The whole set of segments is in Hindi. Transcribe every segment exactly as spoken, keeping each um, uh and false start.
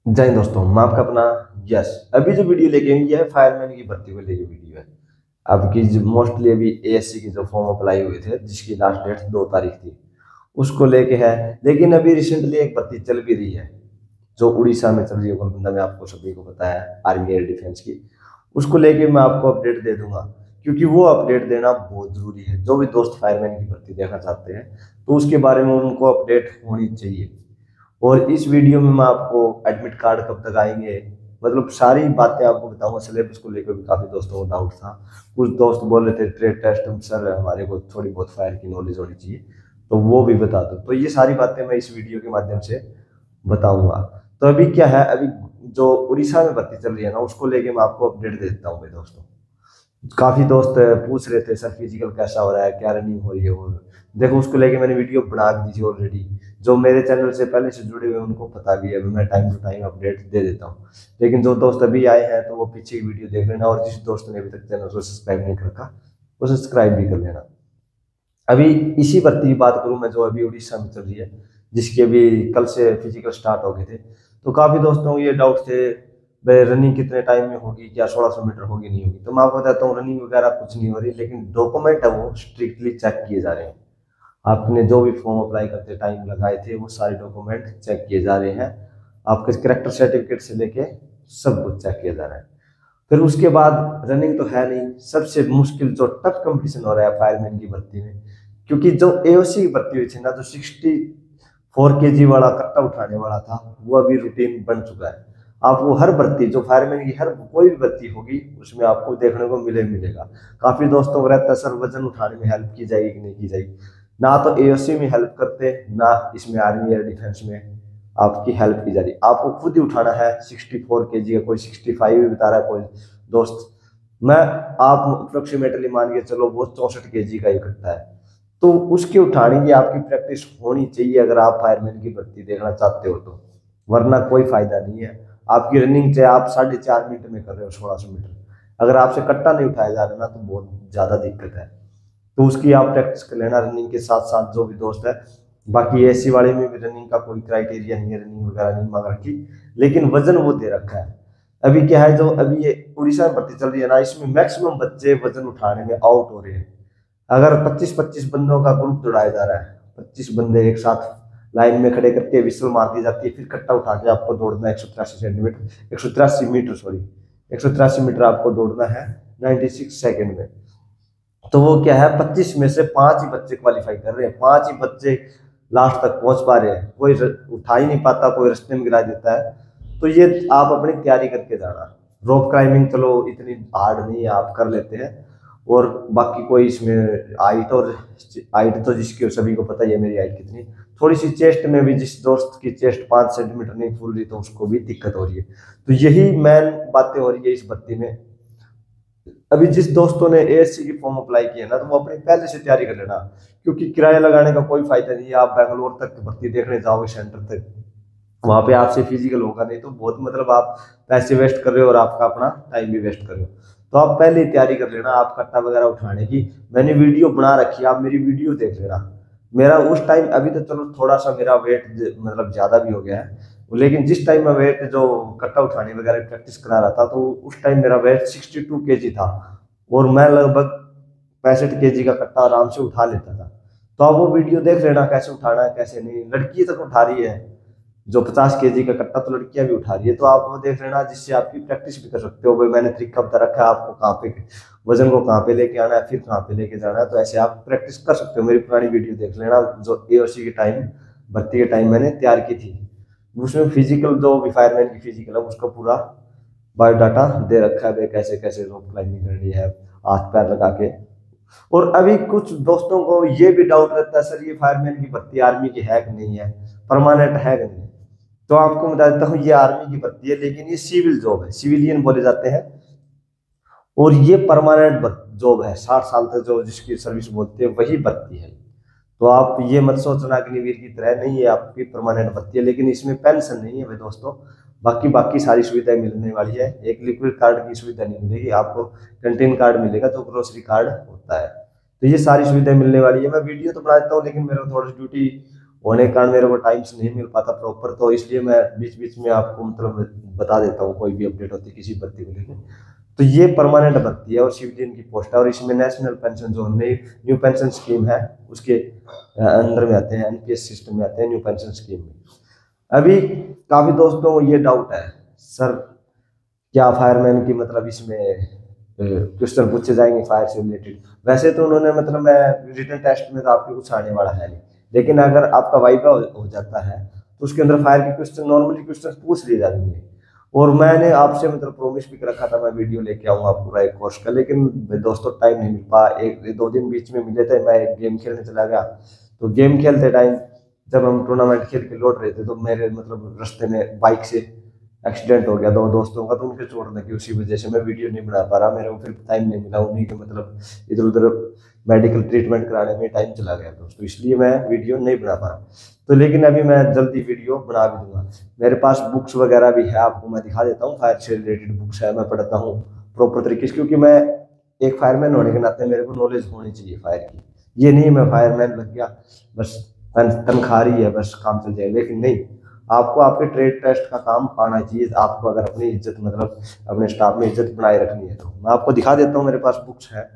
जय हिंद दोस्तों, मैं आपका अपना यस। अभी जो वीडियो लेके आई है फायरमैन की भर्ती को लेके वीडियो है। आपकी जो मोस्टली अभी एएससी की जो फॉर्म अप्लाई हुए थे जिसकी लास्ट डेट दो तारीख थी उसको लेके है। लेकिन अभी रिसेंटली एक भर्ती चल भी रही है जो उड़ीसा में चल रही है, गोलकुंडा में, आपको सभी को पता है, आर्मी एयर डिफेंस की। उसको लेके मैं आपको अपडेट दे दूंगा क्योंकि वो अपडेट देना बहुत जरूरी है। जो भी दोस्त फायरमैन की भर्ती देखना चाहते हैं तो उसके बारे में उनको अपडेट होनी चाहिए। और इस वीडियो में मैं आपको एडमिट कार्ड कब तक आएंगे, मतलब सारी बातें आपको बताऊंगा। सिलेबस को लेकर भी काफी दोस्तों को डाउट था। कुछ दोस्त बोल रहे थे ट्रेड टेस्ट सर हमारे को थोड़ी बहुत फायर की नॉलेज होनी चाहिए, तो वो भी बता दो। तो ये सारी बातें मैं इस वीडियो के माध्यम से बताऊंगा। तो अभी क्या है, अभी जो उड़ीसा में भर्ती चल रही है ना उसको लेके मैं आपको अपडेट दे देता हूँ मेरे दोस्तों। काफी दोस्त पूछ रहे थे सर फिजिकल कैसा हो रहा है, क्या रनिंग हो रही है। और देखो उसको लेके मैंने वीडियो बना दी थी ऑलरेडी। जो मेरे चैनल से पहले से जुड़े हुए हैं उनको पता भी है, मैं टाइम टू टाइम अपडेट दे देता हूँ। लेकिन जो दोस्त अभी आए हैं तो वो पीछे की वीडियो देख लेना, और जिस दोस्त ने अभी तक चैनल को सब्सक्राइब नहीं कर रखा वो सब्सक्राइब भी कर लेना। अभी इसी भर्ती की बात करूं मैं जो अभी उड़ीसा में चल रही है, जिसके अभी कल से फिजिकल स्टार्ट हो गए थे। तो काफी दोस्तों को ये डाउट थे भाई रनिंग कितने टाइम में होगी, क्या सोलह सौ मीटर होगी नहीं होगी। तो मैं आपको बताता हूँ रनिंग वगैरह कुछ नहीं हो रही, लेकिन डॉक्यूमेंट है वो स्ट्रिक्टली चेक किए जा रहे हैं। आपने जो भी फॉर्म अप्लाई करते टाइम लगाए थे वो सारे डॉक्यूमेंट चेक किए जा रहे हैं। आपके करेक्टर सर्टिफिकेट से लेके सब कुछ चेक किया जा रहा है। फिर उसके बाद रनिंग तो है नहीं। सबसे मुश्किल जो टफ कंपटीशन हो रहा है फायरमैन की भर्ती में, क्योंकि जो एओसी की भर्ती हुई थी ना, जो सिक्सटी फोर के जी वाला कट्टा उठाने वाला था, वो अभी रूटीन बन चुका है। आपको हर भर्ती जो फायरमैन की हर कोई भी भर्ती होगी उसमें आपको देखने को मिले मिलेगा। काफी दोस्तों को रहता है सर वजन उठाने में हेल्प की जाएगी कि नहीं की जाएगी। ना तो एओसी में हेल्प करते, ना इसमें आर्मी एयर डिफेंस में आपकी हेल्प की जा रही। आपको खुद ही उठाना है सिक्सटी फोर के जी का, कोई सिक्सटी फाइव भी बता रहा है कोई दोस्त। मैं आप अप्रोक्सीमेटली मान के चलो वो चौसठ के जी का ही करता है। तो उसके उठाने की आपकी प्रैक्टिस होनी चाहिए अगर आप फायरमैन की भर्ती देखना चाहते हो तो, वरना कोई फायदा नहीं है। आपकी रनिंग चाहे आप साढ़े चार मिनट में कर रहे हो सोलह सौ मीटर, अगर आपसे कट्टा नहीं उठाया जा रहा ना तो बहुत ज्यादा दिक्कत है। तो उसकी आप प्रैक्टिस कर लेना रनिंग के साथ साथ जो भी दोस्त है। बाकी एसी वाले में भी रनिंग का कोई क्राइटेरिया नहीं है, रनिंग वगैरह नहीं मांग रखी, लेकिन वजन वो दे रखा है। अभी क्या है, जो अभी ये उड़ीसा में भर्ती चल रही है ना, इसमें मैक्सिमम बच्चे वजन उठाने में आउट हो रहे हैं। अगर पच्चीस पच्चीस बंदों का ग्रुप दौड़ाया जा रहा है, पच्चीस बंदे एक साथ लाइन में खड़े करके विसल मार दी जाती है, फिर कट्टा उठा के आपको दौड़ना है एक सौ तिरासी सेंटीमीटर एक सौ तिरासी मीटर सॉरी एक सौ तिरासी मीटर आपको दौड़ना है नाइन्टी सिक्स सेकेंड में। तो वो क्या है, पच्चीस में से पांच ही बच्चे क्वालिफाई कर रहे हैं, पांच ही बच्चे लास्ट तक पहुंच पा रहे हैं। कोई उठा ही नहीं पाता, कोई रास्ते में गिरा देता है। तो ये आप अपनी तैयारी करके जाना। रोप क्लाइंबिंग चलो इतनी हार्ड नहीं है, आप कर लेते हैं। और बाकी कोई इसमें हाइट, और हाइट तो जिसकी सभी को पता ही है मेरी हाइट कितनी। थोड़ी सी चेस्ट में भी, जिस दोस्त की चेस्ट पाँच सेंटीमीटर नहीं फूल रही तो उसको भी दिक्कत हो रही है। तो यही मेन बातें हो रही है इस भर्ती में। अभी जिस दोस्तों ने एएससी की फॉर्म अप्लाई किया ना, तो वो अपनी पहले से तैयारी कर लेना, क्योंकि किराया लगाने का कोई फायदा नहीं है। आप बैंगलोर तक भर्ती देखने जाओगे सेंटर तक, वहां पे आपसे फिजिकल होगा नहीं, तो बहुत मतलब आप पैसे वेस्ट कर रहे हो और आपका अपना टाइम भी वेस्ट कर रहे हो। तो आप पहले ही तैयारी कर लेना आप कट्टा वगैरह उठाने की। मैंने वीडियो बना रखी है, आप मेरी वीडियो देख लेना। मेरा उस टाइम, अभी तो चलो थोड़ा सा मेरा वेट मतलब ज्यादा भी हो गया है, लेकिन जिस टाइम मैं वेट जो कट्टा उठाने वगैरह प्रैक्टिस करा रहा था तो उस टाइम मेरा वेट सिक्सटी टू के जी था, और मैं लगभग पैंसठ के जी का कट्टा आराम से उठा लेता था। तो आप वो वीडियो देख लेना कैसे उठाना है कैसे नहीं। लड़की तक उठा रही है, जो पचास के जी का कट्टा तो लड़कियां भी उठा रही है। तो आप वो देख लेना, जिससे आपकी प्रैक्टिस भी कर सकते हो। भाई मैंने तरीका बता रखा है आपको, कहाँ पे वजन को कहाँ पे लेके आना है, फिर कहाँ पे लेके जाना है। तो ऐसे आप प्रैक्टिस कर सकते हो। मेरी पुरानी वीडियो देख लेना जो एओसी के टाइम, भर्ती के टाइम मैंने तैयार की थी। उसमें फिजिकल जो भी फायरमैन की फिजिकल है उसका पूरा बायोडाटा दे रखा है, कैसे कैसे रोप क्लाइंबिंग करनी है हाथ पैर लगा के। और अभी कुछ दोस्तों को ये भी डाउट रहता है सर ये फायरमैन की भर्ती आर्मी की है कि नहीं है, परमानेंट है कि नहीं। तो आपको बता देता हूँ ये आर्मी की भर्ती है, लेकिन ये सिविल जॉब है, सिविलियन बोले जाते हैं। और ये परमानेंट जॉब है, साठ साल तक जो जिसकी सर्विस बोलते हैं वही भर्ती है। तो आप ये मत सोचना अग्निवीर की तरह नहीं है आपकी परमानेंट भर्ती है, लेकिन इसमें पेंशन नहीं है भाई दोस्तों। बाकी बाकी सारी सुविधाएं मिलने वाली है। एक लिक्विड कार्ड की सुविधा नहीं मिलेगी आपको, कैंटीन कार्ड मिलेगा जो ग्रोसरी कार्ड होता है। तो ये सारी सुविधाएं मिलने वाली है। मैं वीडियो तो बना देता हूँ, लेकिन मेरे को थोड़ी ड्यूटी होने के कारण मेरे को टाइम से नहीं मिल पाता प्रॉपर, तो इसलिए मैं बीच बीच में आपको मतलब बता देता हूँ कोई भी अपडेट होती है किसी भर्ती को लेकर। तो ये परमानेंट भर्ती है और सिविलियन की पोस्ट है, और इसमें नेशनल पेंशन जो नई न्यू पेंशन स्कीम है उसके अंदर में आते हैं, एनपीएस सिस्टम में आते हैं न्यू पेंशन स्कीम में। अभी काफी दोस्तों को ये डाउट है, सर क्या फायरमैन की मतलब इसमें क्वेश्चन पूछे जाएंगे फायर से रिलेटेड। वैसे तो उन्होंने मतलब मैं रिटन टेस्ट में तो आपके कुछ आने वाला है नहीं, लेकिन अगर आपका वाइवा हो जाता है तो उसके अंदर फायर के क्वेश्चन नॉर्मली क्वेश्चन पूछ लिए जाएंगे। और मैंने आपसे मतलब प्रोमिस भी कर रखा था मैं वीडियो लेके आऊंगा पूरा एक कोर्स का, लेकिन दोस्तों टाइम नहीं मिल पाया। एक दो दिन बीच में मिले थे, मैं एक गेम खेलने चला गया, तो गेम खेलते टाइम जब हम टूर्नामेंट खेल के लौट रहे थे तो मेरे मतलब रास्ते में बाइक से एक्सीडेंट हो गया दो दोस्तों का, तो उनके चोट लगी, उसी वजह से मैं वीडियो नहीं बना पा रहा। मेरे को फिर टाइम नहीं मिला, उन्हीं के मतलब इधर उधर मेडिकल ट्रीटमेंट कराने में टाइम चला गया दोस्तों, इसलिए मैं वीडियो नहीं बना पा रहा। तो लेकिन अभी मैं जल्दी वीडियो बना भी दूंगा। मेरे पास बुक्स वगैरह भी है, आपको मैं दिखा देता हूँ। फायर से रिलेटेड बुक्स है, मैं पढ़ता हूँ प्रॉपर तरीके से, क्योंकि मैं एक फायरमैन होने के नाते मेरे को नॉलेज होनी चाहिए फायर की। ये नहीं मैं फायरमैन लग गया बस तनख्वाह रही है बस काम चल जाए, लेकिन नहीं, आपको आपके ट्रेड टेस्ट का काम आना चाहिए। आपको अगर अपनी इज्जत मतलब अपने स्टाफ में इज्जत बनाए रखनी है तो मैं आपको दिखा देता हूँ, मेरे पास बुक्स है।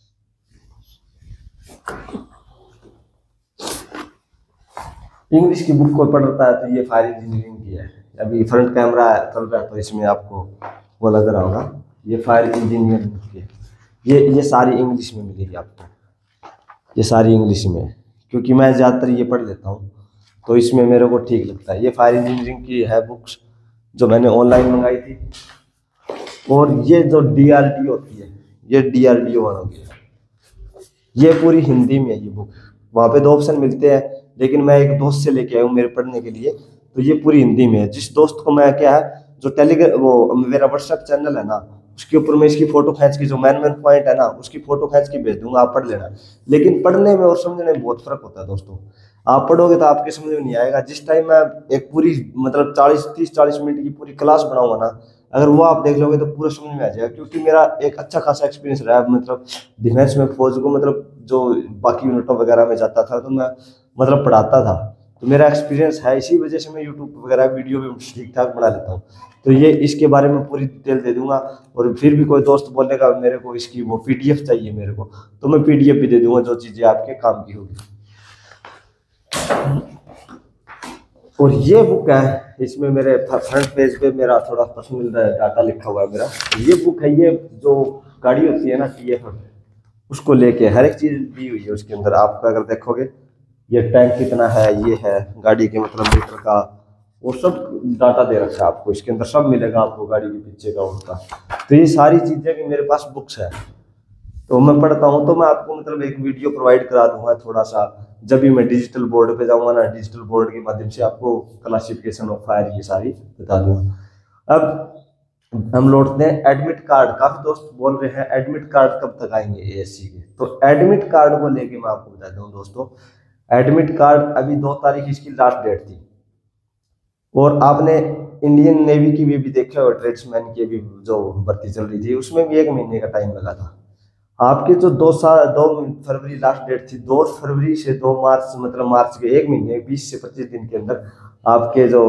इंग्लिश की बुक को पढ़ता है तो ये फायर इंजीनियरिंग की है। अभी फ्रंट कैमरा चल रहा है तो इसमें आपको वो लग रहा होगा, ये फायर इंजीनियरिंग की है। ये ये सारी इंग्लिश में मिलेगी आपको, ये सारी इंग्लिश में, क्योंकि मैं ज़्यादातर ये पढ़ लेता हूँ तो इसमें मेरे को ठीक लगता है। ये फायर इंजीनियरिंग की है बुक्स जो मैंने ऑनलाइन मंगाई थी। और ये जो डीआरडीओ होती है, ये डीआरडीओ वालों की है, ये पूरी हिंदी में है ये बुक। वहाँ पे दो ऑप्शन मिलते हैं, लेकिन मैं एक दोस्त से लेके आया हूँ मेरे पढ़ने के लिए, तो ये पूरी हिंदी में है। जिस दोस्त को मैं क्या है जो टेलीग्राम वो मेरा व्हाट्सएप चैनल है ना, उसके ऊपर मैं इसकी फोटो खींच के जो मैन मैन पॉइंट है ना उसकी फोटो खींच के भेज दूंगा, आप पढ़ लेना। लेकिन पढ़ने में और समझने में बहुत फर्क होता है दोस्तों। आप पढ़ोगे तो आपके समझ में नहीं आएगा। जिस टाइम मैं एक पूरी मतलब चालीस तीस चालीस मिनट की पूरी क्लास बनाऊंगा ना, अगर वो आप देख लोगे तो पूरा समझ में आ जाएगा। क्योंकि मेरा एक अच्छा खासा एक्सपीरियंस रहा है, मतलब डिफेंस में फौज को मतलब जो बाकी यूनिटों वगैरह में जाता था तो मैं मतलब पढ़ाता था, तो मेरा एक्सपीरियंस है। इसी वजह से मैं यूट्यूब वगैरह वीडियो भी ठीक ठाक बना लेता हूँ। तो ये इसके बारे में पूरी डिटेल दे दूंगा। और फिर भी कोई दोस्त बोलेगा मेरे को इसकी वो पीडीएफ चाहिए मेरे को, तो मैं पीडीएफ भी दे दूंगा जो चीज़ें आपके काम की होगी। और ये बुक है, इसमें मेरे फ्रंट पेज पे मेरा थोड़ा पर्सनल डाटा लिखा हुआ है मेरा। ये बुक है, ये जो गाड़ी होती है ना टीएफ उसको लेके हर एक चीज़ दी हुई है उसके अंदर। आपका अगर देखोगे ये टैंक कितना है, ये है गाड़ी के मतलब लीटर का, वो सब डाटा दे रखा है आपको इसके अंदर, सब मिलेगा आपको गाड़ी के पीछे का उसका। तो ये सारी चीज़ें भी मेरे पास बुक्स है तो मैं पढ़ता हूँ। तो मैं आपको मतलब एक वीडियो प्रोवाइड करा दूंगा थोड़ा सा, जब भी मैं डिजिटल बोर्ड पे जाऊंगा ना, डिजिटल बोर्ड के माध्यम से आपको क्लासिफिकेशन ऑफ फायर ये सारी बता दूंगा। अब हम लौटते हैं एडमिट कार्ड। काफी दोस्त बोल रहे हैं एडमिट कार्ड कब तक आएंगे एएससी के, तो एडमिट कार्ड को लेके मैं आपको बताता हूँ दोस्तों। एडमिट कार्ड अभी दो तारीख इसकी लास्ट डेट थी, और आपने इंडियन नेवी की भी, भी देखा हो ट्रेड्समैन की भी जो भर्ती चल रही थी उसमें भी एक महीने का टाइम लगा था। आपके जो दो साल दो फरवरी लास्ट डेट थी, दो फरवरी से दो मार्च मतलब मार्च के एक महीने बीस से पच्चीस दिन के अंदर आपके जो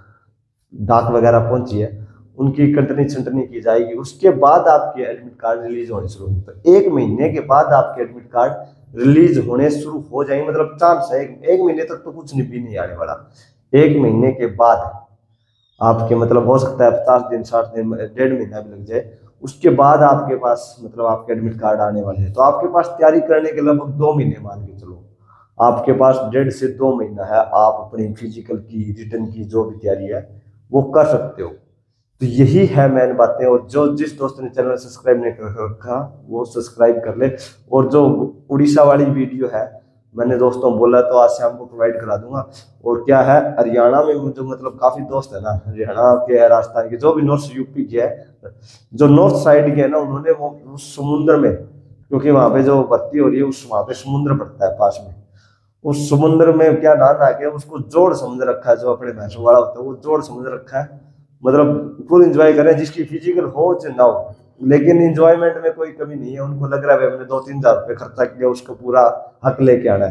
डाक वगैरह पहुंची है उनकी कंटनी छंटनी की जाएगी। उसके बाद आपके एडमिट कार्ड रिलीज होने शुरू होंगे। तो एक महीने के बाद आपके एडमिट कार्ड रिलीज होने शुरू हो जाएंगे, मतलब चांस है एक, एक महीने तक तो कुछ नहीं भी नहीं आने वाला। एक महीने के बाद आपके मतलब हो सकता है पचास दिन साठ दिन डेढ़ महीना भी लग जाए, उसके बाद आपके पास मतलब आपके एडमिट कार्ड आने वाले हैं। तो आपके पास तैयारी करने के लगभग दो महीने मान के चलो, आपके पास डेढ़ से दो महीना है। आप अपनी फिजिकल की रिटर्न की जो भी तैयारी है वो कर सकते हो। तो यही है मेन बातें। और जो जिस दोस्त ने चैनल सब्सक्राइब नहीं कर रखा वो सब्सक्राइब कर ले। और जो उड़ीसा वाली वीडियो है मैंने दोस्तों बोला तो आज शाम को प्रोवाइड करा दूंगा। और क्या है हरियाणा में जो मतलब काफी दोस्त है ना, हरियाणा के है, राजस्थान के, जो भी नॉर्थ यूपी के है, जो नॉर्थ साइड के है ना, उन्होंने वो उस समुद्र में, क्योंकि वहां पे जो भर्ती हो रही है उस वहां पे समुद्र पड़ता है पास में, उस समुद्र में क्या नाम आ गया उसको जोड़ समझ रखा है। जो अपने भैंसों वाला होता है वो जोड़ समझ रखा है। मतलब फुल एंजॉय करें, जिसकी फिजिकल हो चाहे ना हो, लेकिन इंजॉयमेंट में कोई कमी नहीं है। उनको लग रहा है हमने दो तीन हजार रुपये खर्चा किया उसका पूरा हक लेके आना है।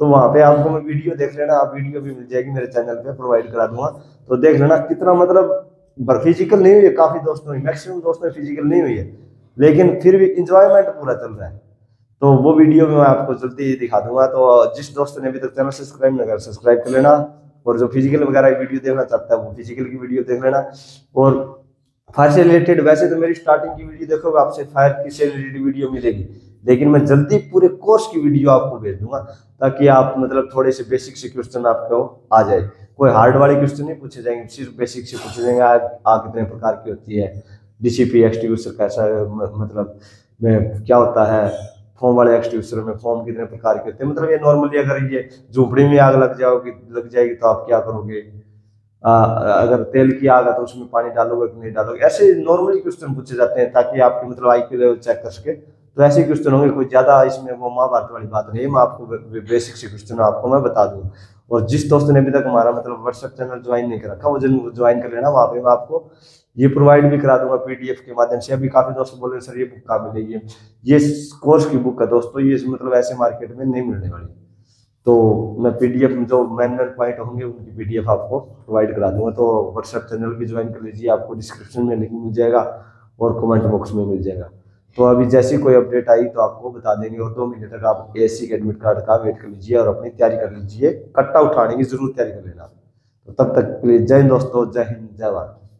तो वहां पे आपको मैं वीडियो देख लेना, आप वीडियो भी मिल जाएगी मेरे चैनल पे, प्रोवाइड करा दूंगा। तो देख लेना कितना मतलब फिजिकल नहीं हुई है, काफी दोस्तों हुई, मैक्सिमम दोस्तों में फिजिकल नहीं हुई है, लेकिन फिर भी इंजॉयमेंट पूरा चल रहा है। तो वो वीडियो में मैं आपको जल्दी ही दिखा दूंगा। तो जिस दोस्त ने अभी तक चैनल सब्सक्राइब नहीं करा, सब्सक्राइब कर लेना। और जो फिजिकल वगैरह वीडियो देखना चाहता है वो फिजिकल की वीडियो देख लेना। और फायर से रिलेटेड वैसे तो मेरी स्टार्टिंग की वीडियो देखोगे आपसे फायर की से रिलेटेड वीडियो मिलेगी, लेकिन मैं जल्दी पूरे कोर्स की वीडियो आपको भेज दूंगा, ताकि आप मतलब थोड़े से बेसिक से क्वेश्चन आपको आ जाए। कोई हार्ड वाले क्वेश्चन नहीं पूछे जाएंगे, सिर्फ बेसिक से पूछे जाएंगे। आग आग कितने प्रकार की होती है, डीसीपी एक्सटिंग्विशर कैसा है, मतलब में क्या होता है, फोम वाले एक्सटिंग्विशर में फोम कितने प्रकार के होते हैं, मतलब ये नॉर्मली अगर ये झोपड़ी में आग लग जाओगी लग जाएगी तो आप क्या करोगे, आ, अगर तेल की आग है तो उसमें पानी डालोगे कि नहीं डालोगे, ऐसे नॉर्मली क्वेश्चन पूछे जाते हैं ताकि आपकी मतलब आईक्यू लेवल चेक कर सके। तो ऐसे क्वेश्चन होंगे, कोई ज्यादा इसमें वो महाभारत वाली बात नहीं है, मैं आपको बेसिक से क्वेश्चन आपको मैं बता दूं। और जिस दोस्त ने अभी तक हमारा मतलब व्हाट्सएप चैनल ज्वाइन नहीं कर रखा वो ज्वाइन कर लेना, वहाँ पे मैं आपको ये प्रोवाइड भी करा दूंगा पीडीएफ के माध्यम से। अभी काफी दोस्त बोल रहे सर ये बुक कहाँ मिलेगी, ये कोर्स की बुक है दोस्तों, ये मतलब ऐसे मार्केट में नहीं मिलने वाली। तो मैं पीडीएफ में जो मेन मेन पॉइंट होंगे उनकी पीडीएफ आपको प्रोवाइड करा दूंगा। तो व्हाट्सएप चैनल भी ज्वाइन कर लीजिए, आपको डिस्क्रिप्शन में लिंक मिल जाएगा और कमेंट बॉक्स में मिल जाएगा। तो अभी जैसी कोई अपडेट आई तो आपको बता देंगे। और दो महीने तक आप एएससी के एडमिट कार्ड का वेट कर लीजिए और अपनी तैयारी कर लीजिए, कट्टा उठाने की जरूर तैयारी कर लेना। तो तब तक के लिए जय हिंद दोस्तों, जय हिंद, जय भारत।